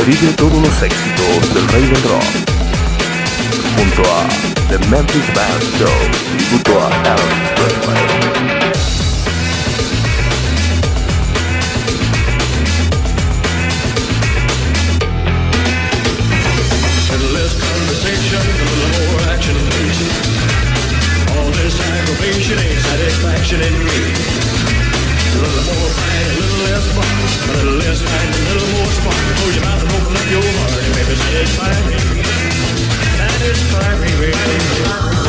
Revive todos los éxitos del rey del rock junto a The Memphis Band Show, tributo a Elvis Presley. Aggravation ain't satisfaction in me. A little more fight, a little less fun. A little less fight, a little more spark. Close your mouth and open up your heart and maybe satisfy me. Satisfy me, baby.